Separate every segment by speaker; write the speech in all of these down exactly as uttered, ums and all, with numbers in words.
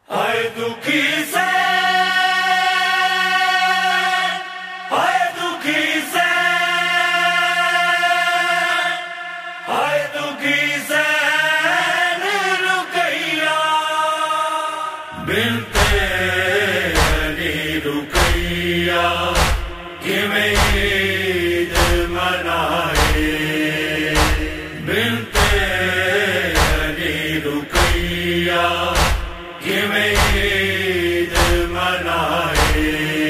Speaker 1: ہائے دکھی سے ہائے دکھی سے ہائے دکھی سے رقیہ بنت علی رقیہ کیویں عید منائے بنت علی رقیہ کیویں عید منائے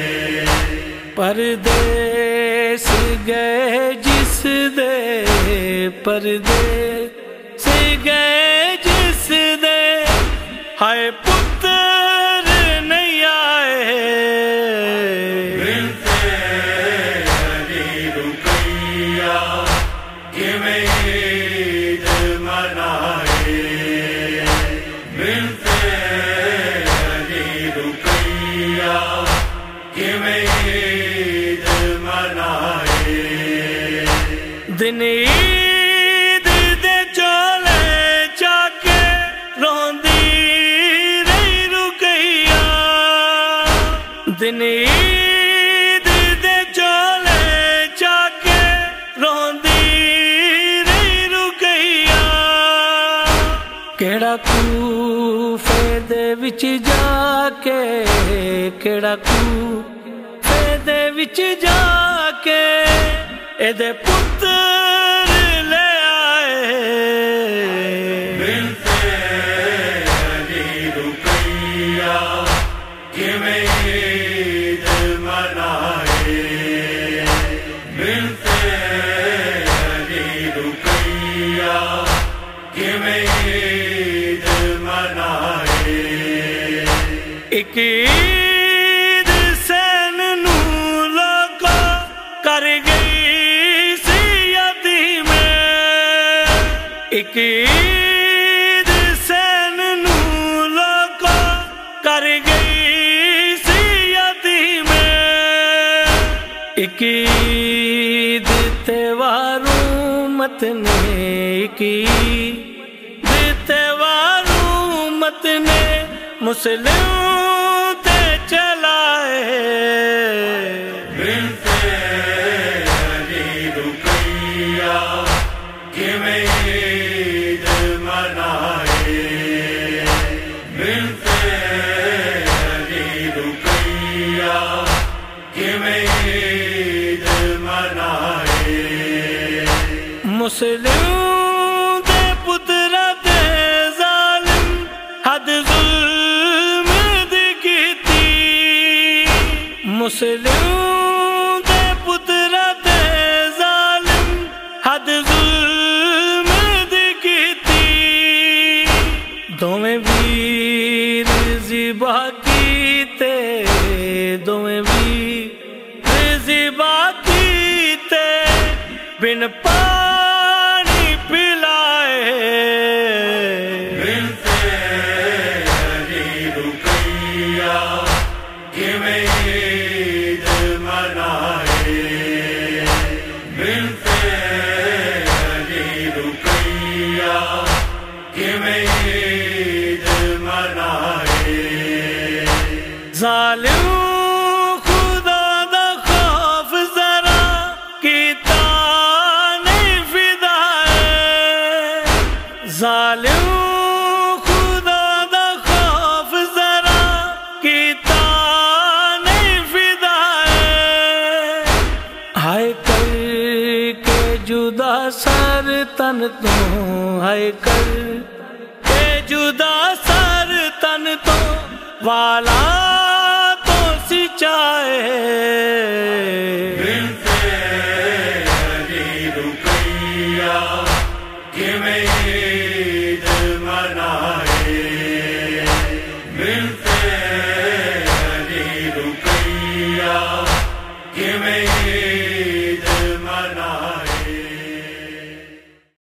Speaker 2: پردیس گئے جس دے پردیس گئے جس دے ہائے پتر نہیں آئے
Speaker 1: بنت علی رقیہ کیویں عید منائے بنت علی رقیہ کیویں عید منائے
Speaker 2: دن عید دے چولے چاکے روندی رہی رقیہ دن عید دے چولے چاکے روندی رہی رقیہ کیڑا کوفے دے وچ جا کے کیڑا کوفے دے وچ جا کے اے دے پتر لے آئے
Speaker 1: بنت علی رقیہ کیویں عید منائے بنت علی رقیہ کیویں عید منائے
Speaker 2: ایک عید سین نو لوگا کر گئی سی یتیمیں ایک عید سین نو لوگا کر گئی سی یتیمیں ایک عید تہواروں مت نے ایک عید تہواروں مت نے مسلم تے چلائے
Speaker 1: بنت علی رقیہ کیویں عید منائے بنت علی رقیہ کیویں عید منائے
Speaker 2: مسلم دے پتر دے ظالم حد ظلم دی کیتی مسلم دے پتر دے ظالم حد ظلم دی کیتی دوویں ویر ذبح کیتے دوویں ویر ذبح کیتے بن پانی پلائے
Speaker 1: بنت علی رقیہ کیویں عید منائے بنت علی رقیہ کیویں عید منائے
Speaker 2: ظالم خدا دا خوف ذرا کیتا نہیں فدائے ظالم خدا دا خوف ذرا کیتا نہیں فدائے ہائے کر کے جدا سر تن تو ہائے کر کے جدا سر تن تو والا